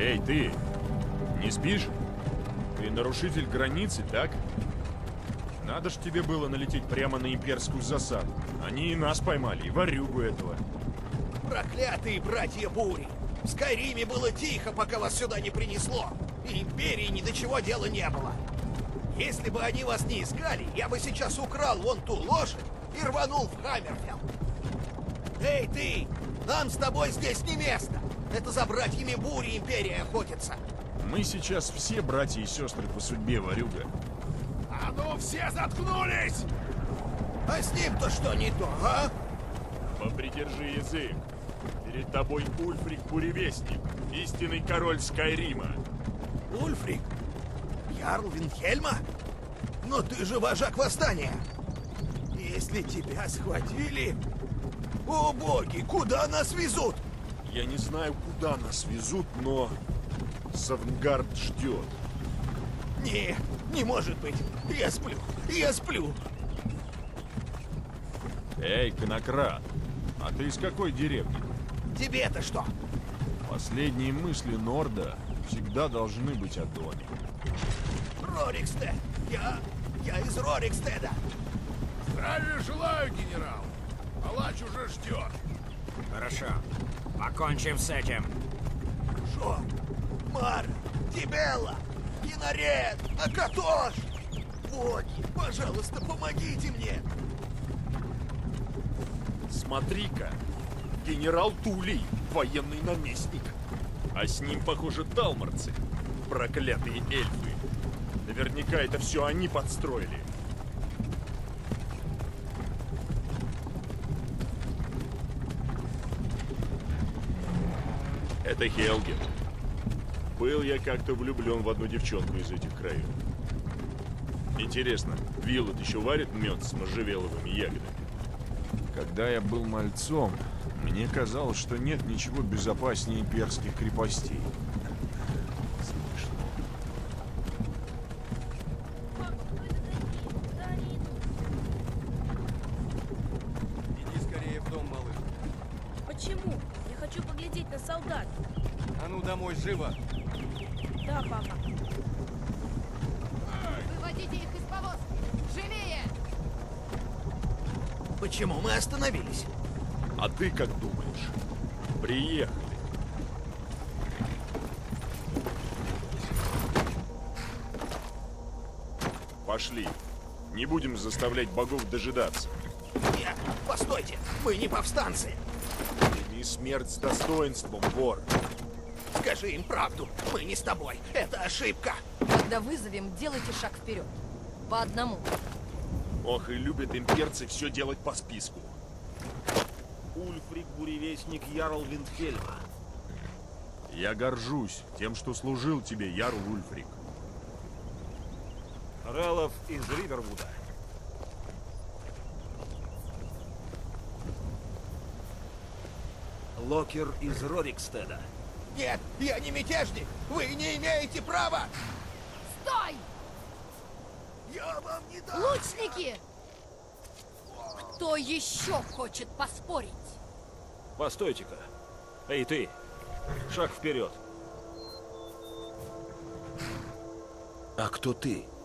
Эй, ты! Не спишь? Ты нарушитель границы, так? Надо ж тебе было налететь прямо на имперскую засаду. Они и нас поймали, и ворюгу этого. Проклятые братья Бури! В Скайриме было тихо, пока вас сюда не принесло. И Империи ни до чего дела не было. Если бы они вас не искали, я бы сейчас украл вон ту лошадь и рванул в Хаммерфелл. Эй, ты! Нам с тобой здесь не место! Это за братьями Бури Империя охотится. Мы сейчас все братья и сестры по судьбе, ворюга. А ну все заткнулись! А с ним-то что не то, а? Попридержи язык. Перед тобой Ульфрик Буревестник, истинный король Скайрима. Ульфрик? Ярл Виндхельма? Но ты же вожак восстания. Если тебя схватили... О боги, куда нас везут? Я не знаю, куда нас везут, но... Савнгард ждет. Не может быть. Я сплю. Эй, конократ, а ты из какой деревни? Тебе-то что? Последние мысли Норда всегда должны быть о доме. Рорикстед. Я из Рорикстеда. Здравия желаю, генерал. Палач уже ждет. Хорошо. Покончим с этим. Шо? Мар, Тибелла, Янарет, Акатош! Боги, пожалуйста, помогите мне! Смотри-ка, генерал Тулей, военный наместник. А с ним, похоже, талмарцы, проклятые эльфы. Наверняка это все они подстроили. Это Хелген. Был я как-то влюблен в одну девчонку из этих краев. Интересно, Виллот еще варит мед с можжевеловыми ягодами? Когда я был мальцом, мне казалось, что нет ничего безопаснее имперских крепостей. Смешно. Иди скорее в дом, малыш. Почему? Я хочу поглядеть на солдат. А ну домой, живо! Да, папа. Выводите их из повозки! Живее! Почему мы остановились? А ты как думаешь? Приехали. Пошли. Не будем заставлять богов дожидаться. Нет, постойте, мы не повстанцы. Прими смерть с достоинством, вор. Скажи им правду, мы не с тобой, это ошибка. Когда вызовем, делайте шаг вперед. По одному. Ох, и любят имперцы все делать по списку. Ульфрик Буревестник Ярл Виндхельма. Я горжусь тем, что служил тебе, Ярл Ульфрик. Релов из Ривервуда. Локер из Рорикстеда. Нет, я не мятежник, вы не имеете права. Стой! Я вам не дам. Лучники! Кто еще хочет поспорить? Постойте-ка. Эй, ты! Шаг вперед. А кто ты?